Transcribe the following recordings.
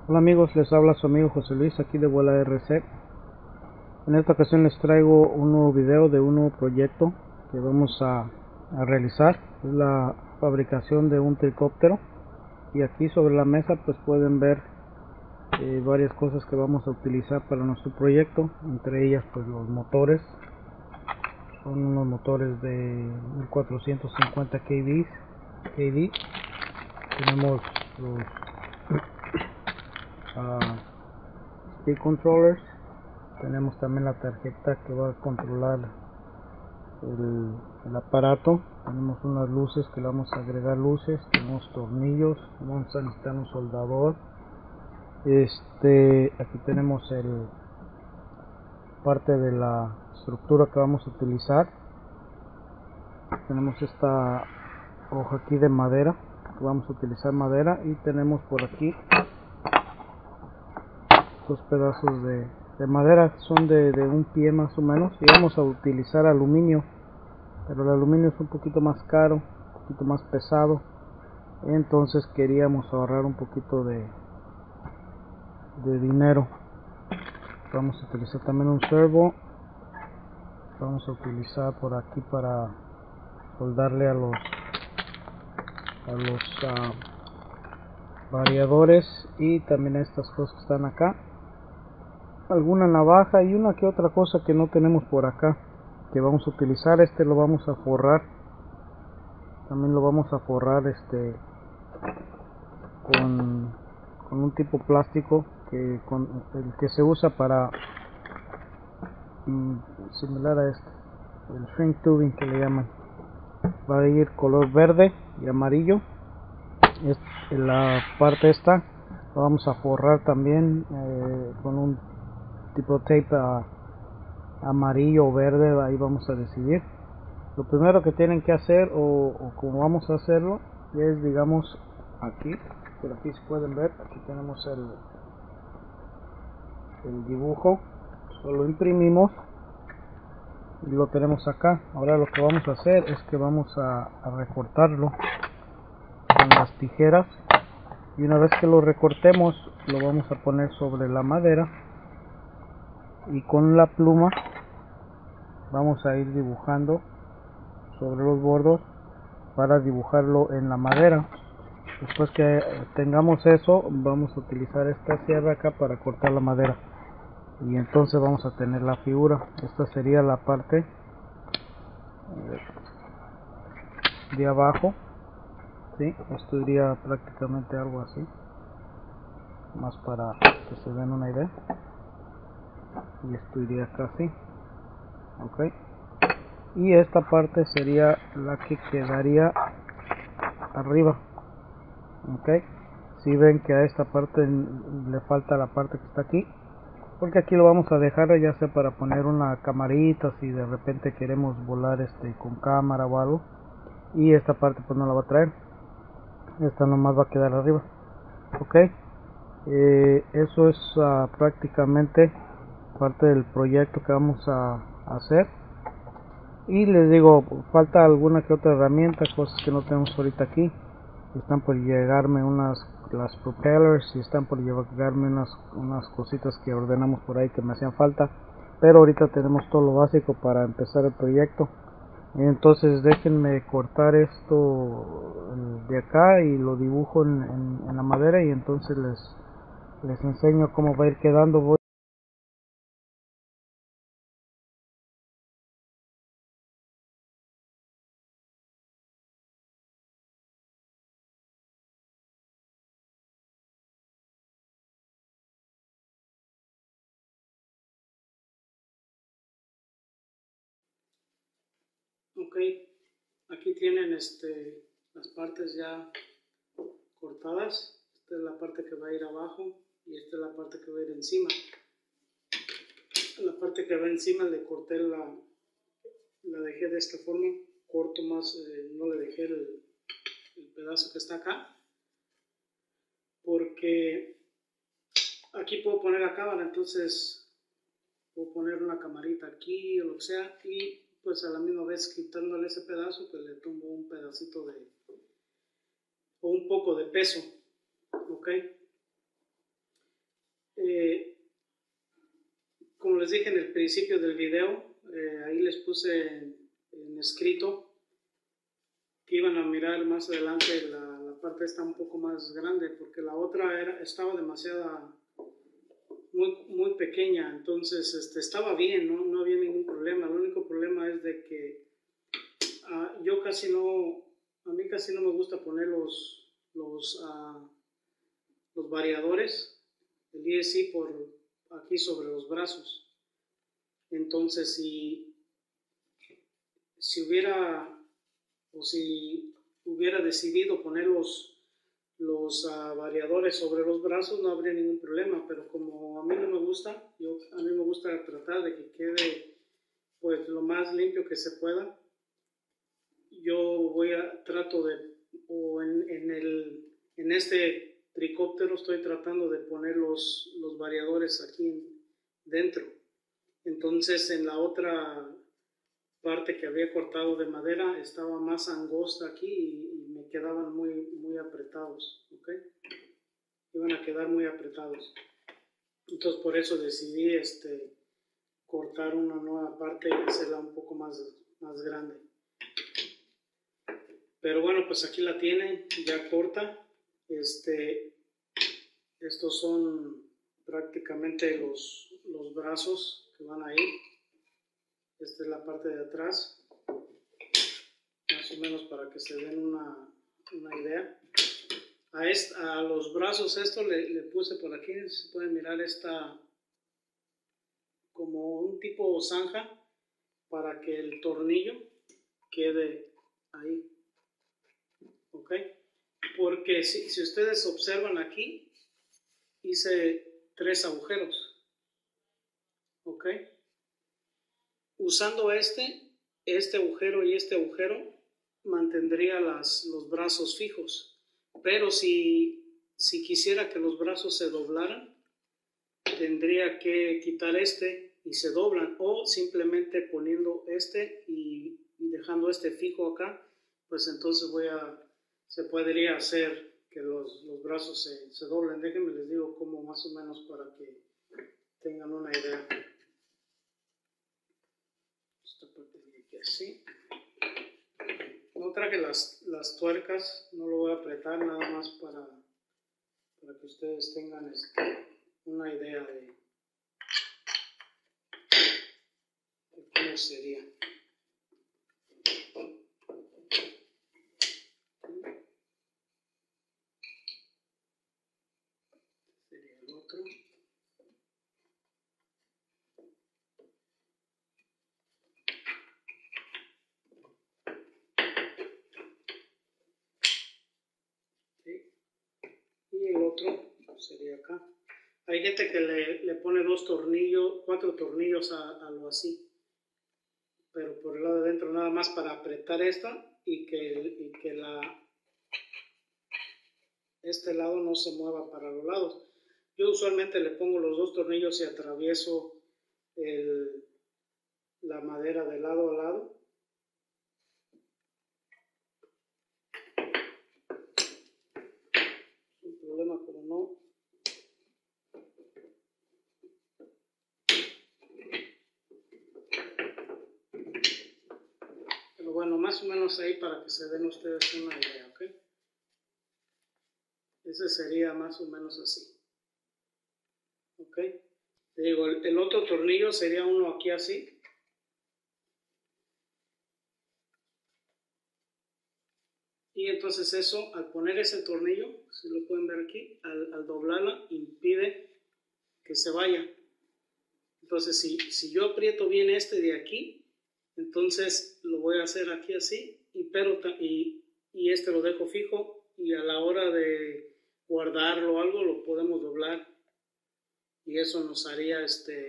Hola amigos, les habla su amigo José Luis aquí de Vuela RC. En esta ocasión les traigo un nuevo video de un nuevo proyecto que vamos a realizar. Es la fabricación de un tricóptero, y aquí sobre la mesa pues pueden ver varias cosas que vamos a utilizar para nuestro proyecto. Entre ellas pues los motores, son unos motores de 1450 kV. Tenemos los speed controllers. Tenemos también la tarjeta que va a controlar el aparato. Tenemos unas luces que le vamos a agregar luces. Tenemos tornillos. Vamos a necesitar un soldador. Aquí tenemos el parte de la estructura que vamos a utilizar. Tenemos esta hoja aquí de madera, que vamos a utilizar madera, y tenemos por aquí dos pedazos de madera, son de un pie más o menos, y vamos a utilizar aluminio, pero el aluminio es un poquito más caro, un poquito más pesado, entonces queríamos ahorrar un poquito de dinero. Vamos a utilizar también un servo. Vamos a utilizar por aquí para soldarle a los variadores, y también a estas cosas que están acá, alguna navaja y una que otra cosa que no tenemos por acá que vamos a utilizar. Lo vamos a forrar, también lo vamos a forrar con un tipo plástico el que se usa para similar a el shrink tubing que le llaman. Va a ir color verde y amarillo. La parte esta la vamos a forrar también con un tipo tape amarillo o verde. Ahí vamos a decidir. Lo primero que tienen que hacer, o como vamos a hacerlo, es, digamos, aquí, por aquí se pueden ver, aquí tenemos el dibujo, solo imprimimos y lo tenemos acá. Ahora lo que vamos a hacer es que vamos a recortarlo con las tijeras, y una vez que lo recortemos lo vamos a poner sobre la madera, y con la pluma vamos a ir dibujando sobre los bordos para dibujarlo en la madera. Después que tengamos eso, vamos a utilizar esta sierra acá para cortar la madera, y entonces vamos a tener la figura. Esta sería la parte de abajo, ¿sí? Esto iría prácticamente algo así, más para que se den una idea, y esto iría acá así, ok. Y esta parte sería la que quedaría arriba, ok. Si ven que a esta parte le falta la parte que está aquí, porque aquí lo vamos a dejar ya sea para poner una camarita si de repente queremos volar con cámara o algo, y esta parte pues no la va a traer, esta nomás va a quedar arriba, ok. Eso es prácticamente parte del proyecto que vamos a hacer. Y les digo, falta alguna que otra herramienta, cosas que no tenemos ahorita aquí. Están por llegarme las propellers, y están por llegarme unas cositas que ordenamos por ahí que me hacían falta, pero ahorita tenemos todo lo básico para empezar el proyecto. Entonces déjenme cortar esto de acá y lo dibujo en la madera, y entonces les enseño cómo va a ir quedando. Ok, aquí tienen las partes ya cortadas. Esta es la parte que va a ir abajo, y esta es la parte que va a ir encima. La parte que va encima le corté la dejé de esta forma, corto más, no le dejé el pedazo que está acá, porque aquí puedo poner la cámara, entonces puedo poner una camarita aquí o lo que sea, y pues a la misma vez quitándole ese pedazo pues le tumbo un pedacito o un poco de peso, ok. Como les dije en el principio del video, ahí les puse en escrito que iban a mirar más adelante la parte esta un poco más grande, porque la otra estaba demasiado muy pequeña. Entonces estaba bien, no había ningún problema. El único problema es de que a mí casi no me gusta poner los variadores, el ESC por aquí sobre los brazos. Entonces si hubiera decidido poner los variadores sobre los brazos, no habría ningún problema, pero como a mí no me gusta, a mí me gusta tratar de que quede pues lo más limpio que se pueda. Yo trato de, en este tricóptero estoy tratando de poner los variadores aquí dentro. Entonces en la otra parte que había cortado de madera estaba más angosta aquí y me quedaban muy apretados, ¿ok? Iban a quedar muy apretados. Entonces por eso decidí cortar una nueva parte y hacerla un poco más grande. Pero bueno, pues aquí la tienen ya corta. Estos son prácticamente los brazos que van ahí. Esta es la parte de atrás, más o menos para que se den una idea. A los brazos esto le puse por aquí, se pueden mirar esta como un tipo zanja para que el tornillo quede ahí, ¿ok? Porque si ustedes observan aquí, hice 3 agujeros, ¿ok? Usando este agujero y este agujero, mantendría los brazos fijos. Pero si quisiera que los brazos se doblaran, tendría que quitar y se doblan, o simplemente poniendo y dejando fijo acá, pues entonces se podría hacer que los brazos se doblen. Déjenme les digo cómo, más o menos, para que tengan una idea. Esta parte de aquí así. No traje las tuercas, no lo voy a apretar, nada más para que ustedes tengan una idea de cómo sería. Sería el otro. Y el otro sería acá. Hay gente que le pone 4 tornillos a lo así, pero por el lado de adentro nada más para apretar esta y que este lado no se mueva para los lados. Yo usualmente le pongo los 2 tornillos y atravieso la madera de lado a lado. Un problema, pero no. Pero bueno, más o menos ahí para que se den ustedes una idea, ¿ok? Ese sería más o menos así. ¿Ok? Te digo, el otro tornillo sería uno aquí así. Y entonces eso, al poner ese tornillo, si lo pueden ver aquí, al doblarla, impide que se vaya. Entonces, si yo aprieto bien de aquí, entonces lo voy a hacer aquí así, y lo dejo fijo, y a la hora de guardarlo o algo, lo podemos doblar. Y eso nos haría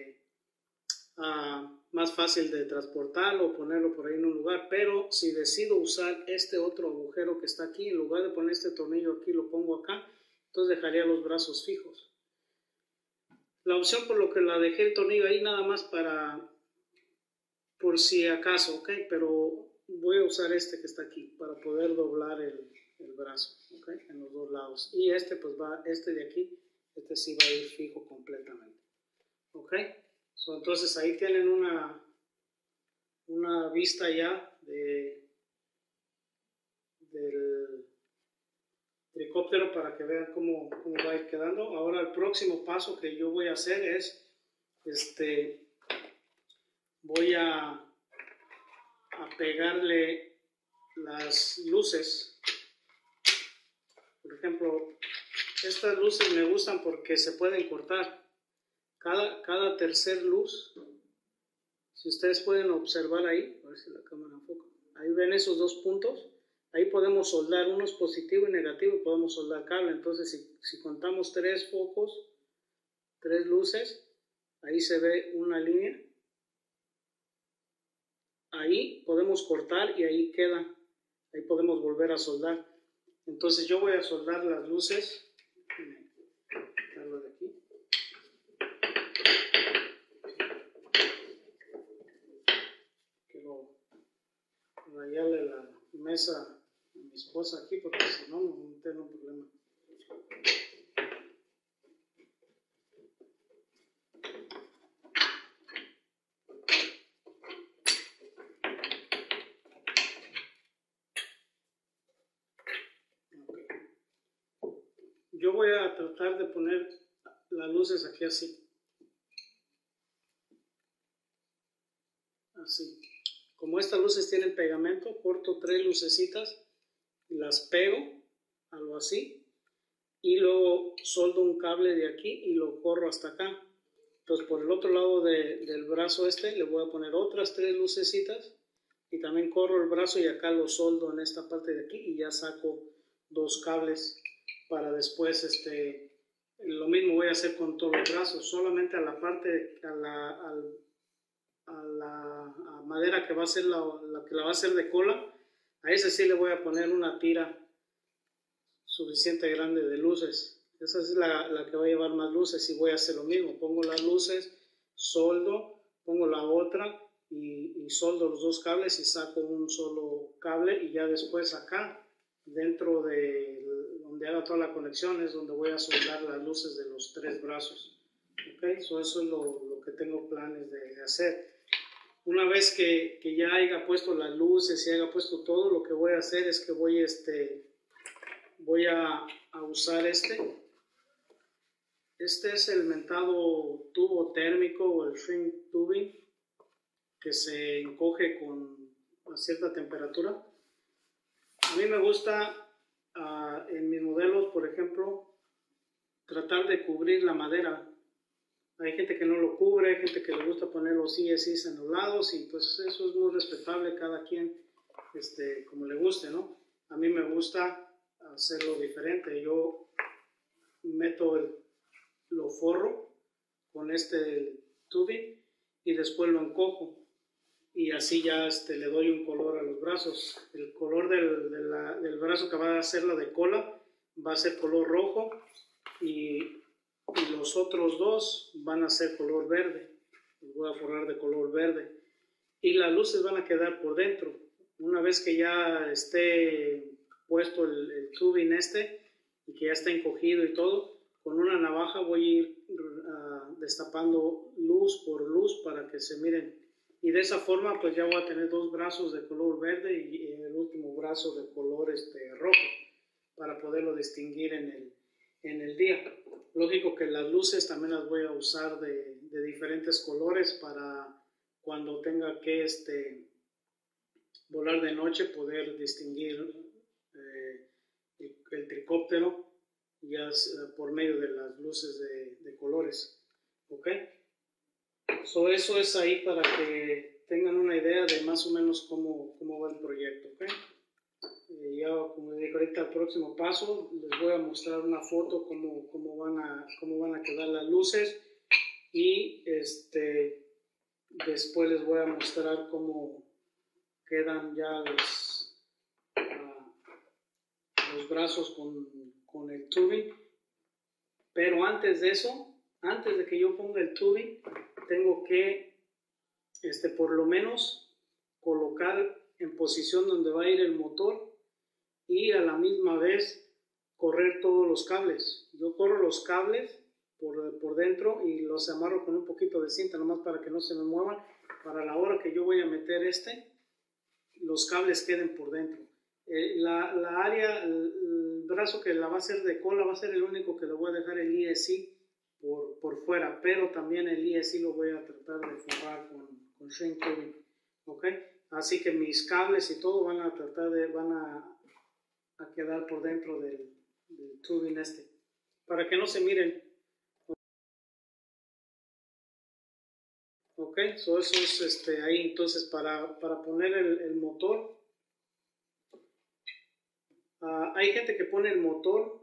más fácil de transportarlo o ponerlo por ahí en un lugar. Pero si decido usar otro agujero que está aquí, en lugar de poner este tornillo aquí, lo pongo acá, entonces dejaría los brazos fijos. La opción por lo que la dejé el tornillo ahí nada más por si acaso, ¿ok? Pero voy a usar que está aquí para poder doblar el brazo, ¿ok? En los 2 lados. Y pues va de aquí Este sí va a ir fijo completamente. Ok, entonces ahí tienen una vista ya del tricóptero para que vean cómo va a ir quedando. Ahora el próximo paso que yo voy a hacer es voy a pegarle las luces. Por ejemplo, estas luces me gustan porque se pueden cortar. Cada tercer luz, si ustedes pueden observar ahí, a ver si la cámara enfoca, ahí ven esos dos puntos, ahí podemos soldar, uno es positivo y negativo, y podemos soldar cable. Entonces si contamos 3 focos, 3 luces, ahí se ve una línea, ahí podemos cortar y ahí queda, ahí podemos volver a soldar. Entonces yo voy a soldar las luces, quitarlo de aquí. Quiero rayarle la mesa a mi esposa aquí porque si no me tengo un problema. Yo voy a tratar de poner las luces aquí así. Así. Como estas luces tienen pegamento, corto 3 lucecitas y las pego, algo así, y luego soldo un cable de aquí y lo corro hasta acá. Entonces por el otro lado del brazo le voy a poner otras 3 lucecitas y también corro el brazo y acá lo soldo en esta parte de aquí y ya saco 2 cables para después lo mismo voy a hacer con todos los brazos, solamente a la parte, a la madera que va a ser la que la va a hacer de cola, a ese sí le voy a poner una tira suficiente grande de luces. Esa es la que va a llevar más luces y voy a hacer lo mismo, pongo las luces, soldo, pongo la otra y soldo los 2 cables y saco un solo cable y ya después acá dentro de donde haga toda la conexión es donde voy a soldar las luces de los 3 brazos. Okay, eso es lo que tengo planes de hacer. Una vez que ya haya puesto las luces y haya puesto todo, lo que voy a hacer es que voy a usar Este es el mentado tubo térmico o el shrink tubing que se encoge a cierta temperatura. A mí me gusta en mis modelos, por ejemplo, tratar de cubrir la madera. Hay gente que no lo cubre, hay gente que le gusta poner los CSIs en los lados y pues eso es muy respetable, cada quien como le guste, ¿no? A mí me gusta hacerlo diferente. Yo meto lo forro con tubing y después lo encojo y así ya le doy un color a los brazos. El color del brazo que va a hacer la de cola va a ser color rojo y los otros 2 van a ser color verde. Los voy a forrar de color verde y las luces van a quedar por dentro. Una vez que ya esté puesto el tubing y que ya está encogido y todo, con una navaja voy a ir destapando luz por luz para que se miren y de esa forma pues ya voy a tener 2 brazos de color verde y el último brazo de color rojo para poderlo distinguir en el día. Lógico que las luces también las voy a usar de diferentes colores para cuando tenga que volar de noche poder distinguir el tricóptero ya por medio de las luces de colores. ¿Ok? Eso es ahí para que tengan una idea de más o menos cómo va el proyecto. ¿Ok? Ya como dije ahorita, el próximo paso les voy a mostrar una foto cómo van a quedar las luces y después les voy a mostrar cómo quedan ya los brazos con el tubing. Pero antes de eso, antes de que yo ponga el tubing, tengo que por lo menos colocar en posición donde va a ir el motor y a la misma vez correr todos los cables. Yo corro los cables por dentro y los amarro con un poquito de cinta, nomás para que no se me muevan. Para la hora que yo voy a meter los cables queden por dentro. La área, el brazo que la va a hacer de cola va a ser el único que lo voy a dejar el ESC por fuera, pero también el ESC lo voy a tratar de forrar con shrink tubing, ¿ok? Así que mis cables y todo van a quedar por dentro del tubing para que no se miren. Ok, so eso es ahí. Entonces para poner el motor, hay gente que pone el motor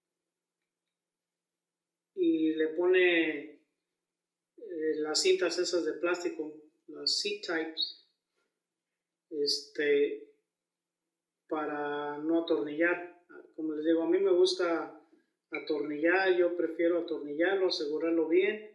y le pone las cintas esas de plástico, las C-types, para no atornillar. Como les digo, a mí me gusta atornillar, yo prefiero atornillarlo, asegurarlo bien,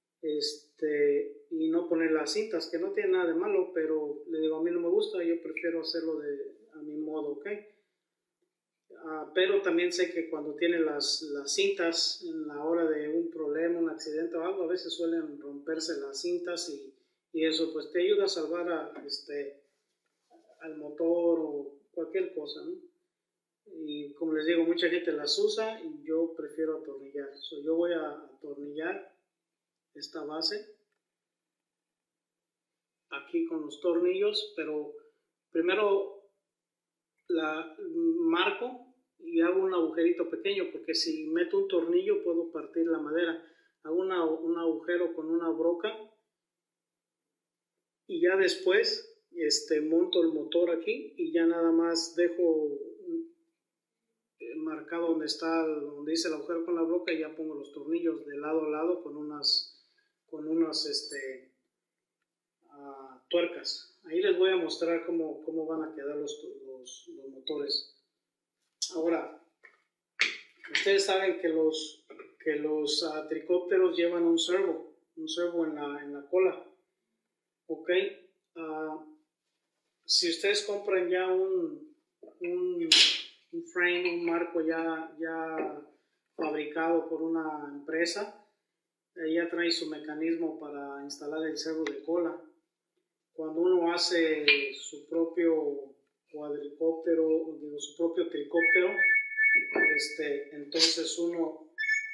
y no poner las cintas, que no tiene nada de malo, pero le digo, a mí no me gusta, yo prefiero hacerlo a mi modo, ¿ok? Pero también sé que cuando tiene las cintas en la hora de un problema, un accidente o algo, a veces suelen romperse las cintas y eso pues te ayuda a salvar al motor o cualquier cosa, ¿no? Y como les digo, mucha gente las usa y yo prefiero atornillar. Yo voy a atornillar esta base aquí con los tornillos, pero primero la marco y hago un agujerito pequeño, porque si meto un tornillo puedo partir la madera. Hago un agujero con una broca y ya después monto el motor aquí y ya nada más dejo marcado donde dice el agujero con la broca y ya pongo los tornillos de lado a lado con unas tuercas. Ahí les voy a mostrar cómo van a quedar los motores. Ahora, ustedes saben que los tricópteros llevan un servo en la cola. Ok. Si ustedes compran ya un frame, un marco ya fabricado por una empresa, ya trae su mecanismo para instalar el servo de cola. Cuando uno hace su propio cuadricóptero, digo, su propio tricóptero, entonces uno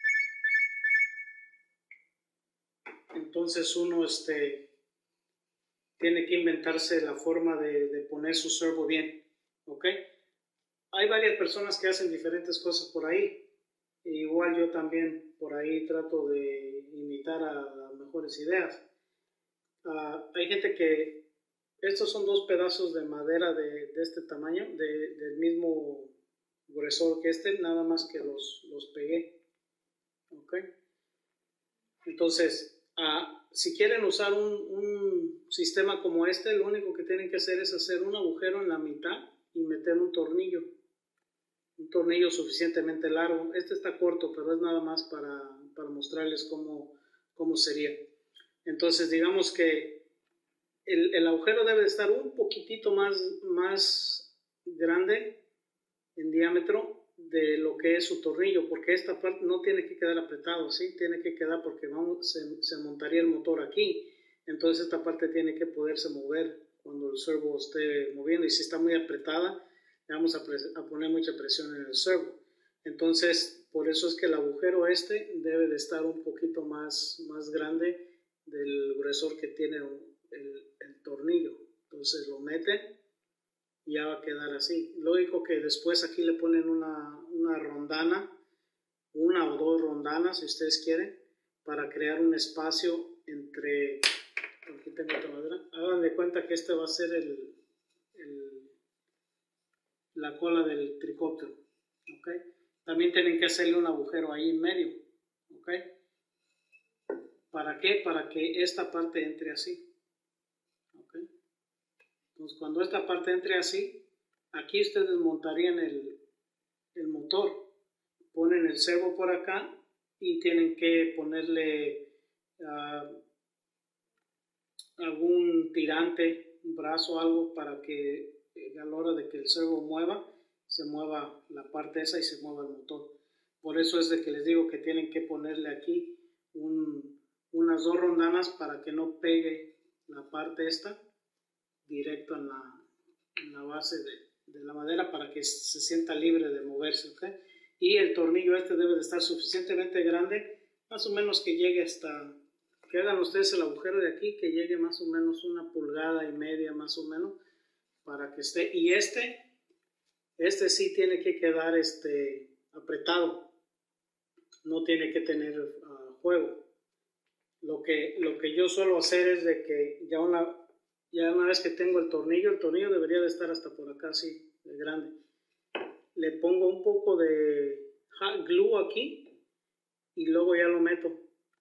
tiene que inventarse la forma de poner su servo bien, ¿ok? Hay varias personas que hacen diferentes cosas por ahí. Igual yo también por ahí trato de imitar a las mejores ideas. Hay gente que estos son dos pedazos de madera de este tamaño, del mismo gruesor que nada más que los pegué. ¿Ok? Entonces, si quieren usar un sistema como lo único que tienen que hacer es hacer un agujero en la mitad y meter un tornillo suficientemente largo. Está corto, pero es nada más para mostrarles cómo sería. Entonces, digamos que el agujero debe estar un poquitito más grande en diámetro de lo que es su tornillo, porque esta parte no tiene que quedar apretado, ¿sí? Tiene que quedar porque se montaría el motor aquí, entonces esta parte tiene que poderse mover cuando el servo esté moviendo, y si está muy apretada, le vamos a poner mucha presión en el servo. Entonces, por eso es que el agujero debe de estar un poquito más grande del gruesor que tiene el tornillo. Entonces lo meten y ya va a quedar así. Lógico que después aquí le ponen una rondana, una o dos rondanas si ustedes quieren, para crear un espacio entre. Aquí tengo otra madera. Hagan de cuenta que va a ser la cola del tricóptero. ¿Okay? También tienen que hacerle un agujero ahí en medio. ¿Okay? ¿Para qué? Para que esta parte entre así. ¿Okay? Entonces, cuando esta parte entre así, aquí ustedes montarían el motor. Ponen el servo por acá y tienen que ponerle algún tirante, un brazo, algo para que a la hora de que el servo se mueva la parte esa y se mueva el motor. Por eso es de que les digo que tienen que ponerle aquí unas 2 rondanas para que no pegue la parte esta directo en la base de la madera, para que se sienta libre de moverse, ¿ok? Y el tornillo este debe de estar suficientemente grande, más o menos que llegue hasta, que hagan ustedes el agujero de aquí, que llegue más o menos 1,5 pulgadas más o menos, para que esté. Y este sí tiene que quedar apretado, no tiene que tener juego. Lo que yo suelo hacer es de que ya una vez que tengo el tornillo debería de estar hasta por acá así, de grande. Le pongo un poco de hot glue aquí y luego ya lo meto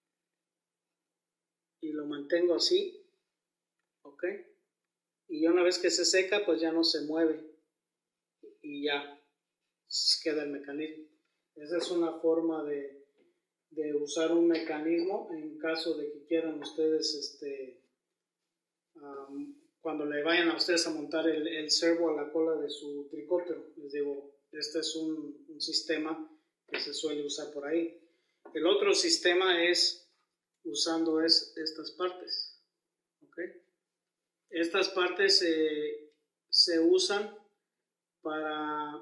y lo mantengo así, ok, y una vez que se seca pues ya no se mueve y ya queda el mecanismo. Esa es una forma de usar un mecanismo en caso de que quieran ustedes cuando le vayan a ustedes a montar el servo a la cola de su tricóptero. Les digo, este es un sistema que se suele usar por ahí. El otro sistema es usando estas partes, ¿ok? Estas partes se usan para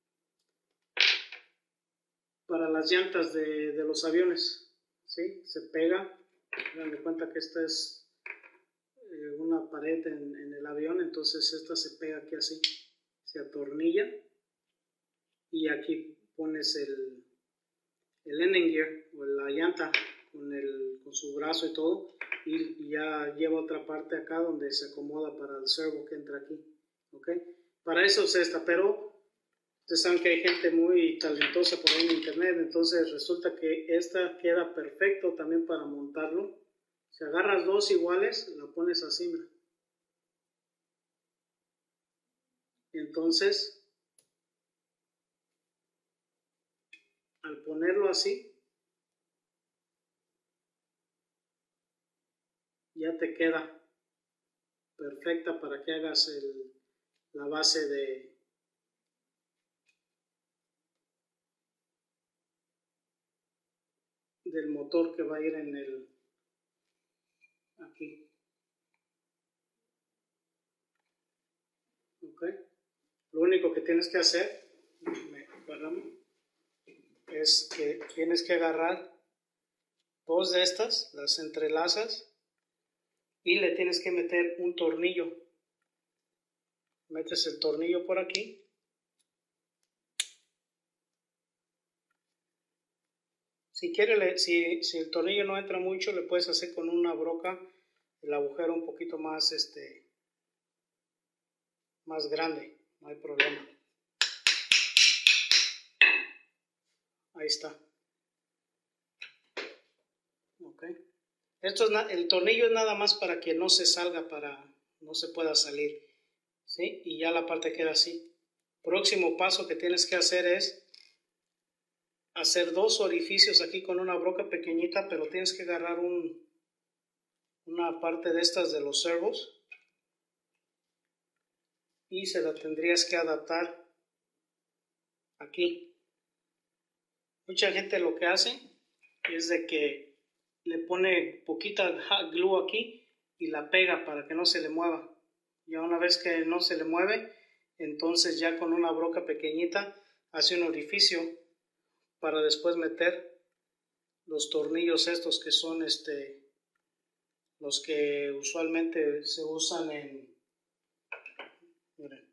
las llantas de los aviones, ¿sí? Se pega, hagan de cuenta que esta es una pared en el avión, entonces esta se pega aquí así, se atornilla y aquí pones el landing gear o la llanta con su brazo y todo, y ya lleva otra parte acá donde se acomoda para el servo que entra aquí, ¿ok? Para eso es esta, pero ustedes saben que hay gente muy talentosa por ahí en internet, entonces resulta que esta queda perfecto también para montarlo. Si agarras 2 iguales, la pones así, mira. Entonces, al ponerlo así, ya te queda perfecta para que hagas la base del motor que va a ir en aquí. ¿Ok? Lo único que tienes que hacer es que tienes que agarrar 2 de estas, las entrelazas y le tienes que meter un tornillo. Metes el tornillo por aquí. Si quieres, si el tornillo no entra mucho, le puedes hacer con una broca el agujero un poquito más, más grande, no hay problema. Ahí está. Ok. El tornillo es nada más para que no se salga, no se pueda salir, ¿sí? Y ya la parte queda así. Próximo paso que tienes que hacer es hacer 2 orificios aquí con una broca pequeñita, pero tienes que agarrar una parte de estas de los servos y se la tendrías que adaptar aquí. Mucha gente lo que hace es de que le pone poquita hot glue aquí y la pega para que no se le mueva. Ya una vez que no se le mueve, entonces ya con una broca pequeñita hace un orificio para después meter los tornillos estos que son los que usualmente se usan miren,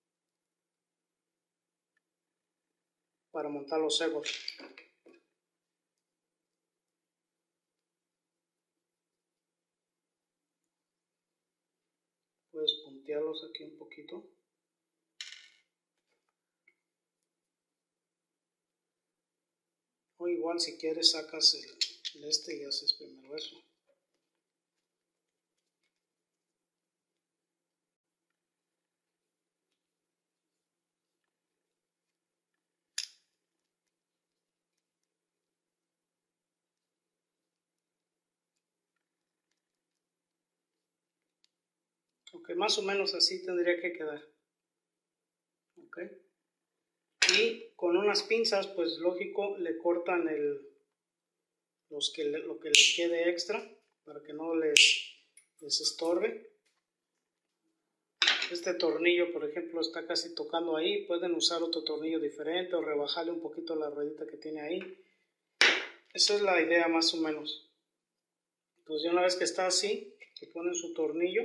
para montar los servos. Puedes puntearlos aquí un poquito. O igual si quieres sacas el y haces primero eso. Ok, más o menos así tendría que quedar. Ok. Y con unas pinzas, pues lógico, le cortan lo que le quede extra para que no les estorbe. Este tornillo, por ejemplo, está casi tocando ahí. Pueden usar otro tornillo diferente o rebajarle un poquito la ruedita que tiene ahí. Esa es la idea más o menos. Entonces, una vez que está así, le ponen su tornillo.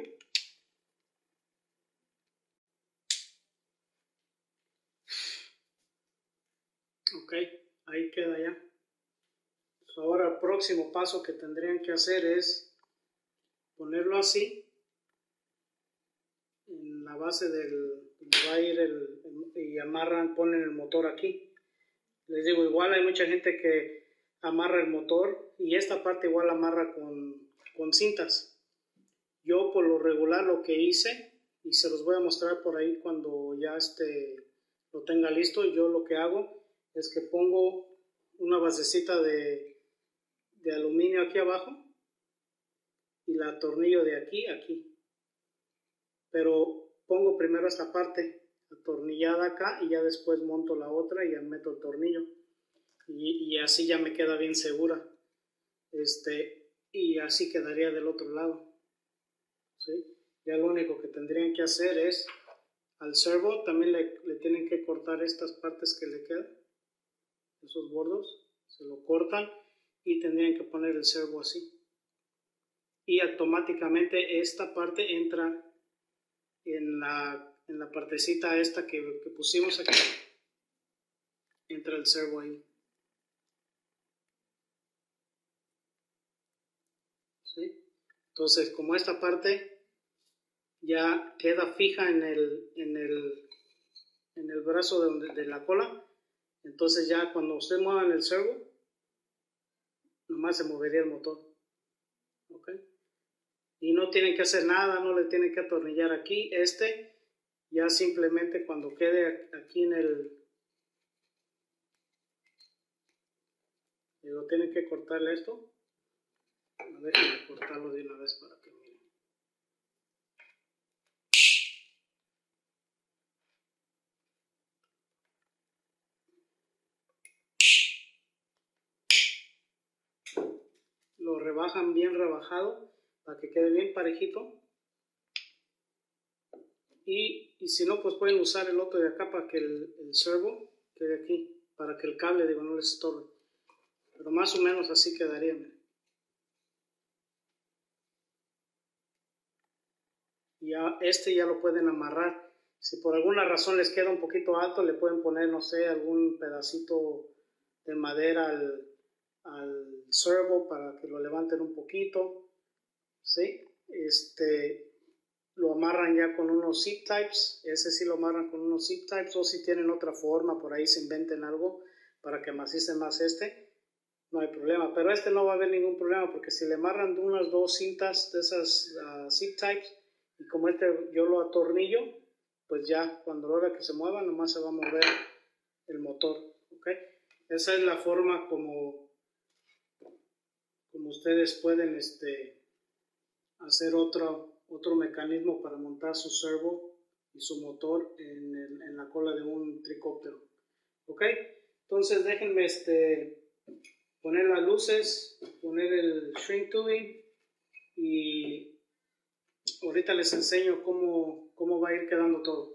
Ok, ahí queda ya. Ahora el próximo paso que tendrían que hacer es ponerlo así en la base va a ir y ponen el motor aquí. Les digo, igual hay mucha gente que amarra el motor y esta parte igual amarra con cintas. Yo por lo regular lo que hice, y se los voy a mostrar por ahí cuando ya lo tenga listo, yo lo que hago es que pongo una basecita de aluminio aquí abajo y la atornillo de aquí a aquí, pero pongo primero esta parte atornillada acá y ya después monto la otra y ya meto el tornillo y así ya me queda bien segura, y así quedaría del otro lado, ¿sí? Ya lo único que tendrían que hacer es al servo también le tienen que cortar estas partes que le quedan, esos bordos se lo cortan y tendrían que poner el servo así y automáticamente esta parte entra en la partecita esta que pusimos aquí, entra el servo ahí, ¿sí? Entonces como esta parte ya queda fija en el brazo de la cola, entonces ya cuando usted mueva el servo nomás se movería el motor, ¿ok? Y no tienen que hacer nada, no le tienen que atornillar aquí, ya simplemente cuando quede aquí lo tienen que cortarle esto, déjenme cortarlo de una vez para que miren. Lo rebajan bien rebajado para que quede bien parejito. Y si no, pues pueden usar el otro de acá para que el servo quede aquí, para que el cable, no les estorbe. Pero más o menos así quedaría. Y ya ya lo pueden amarrar. Si por alguna razón les queda un poquito alto, le pueden poner, no sé, algún pedacito de madera al servo para que lo levanten un poquito, ¿sí? Lo amarran ya con unos zip ties, ese sí lo amarran con unos zip ties, o si tienen otra forma, por ahí se inventen algo para que macicen más no hay problema, pero no va a haber ningún problema, porque si le amarran unas 2 cintas de esas zip ties, y como yo lo atornillo, pues ya cuando la hora que se mueva, nomás se va a mover el motor, ¿ok? Esa es la forma como ustedes pueden hacer otro mecanismo para montar su servo y su motor en la cola de un tricóptero, ¿ok? Entonces déjenme poner las luces, poner el shrink tubing y ahorita les enseño cómo va a ir quedando todo.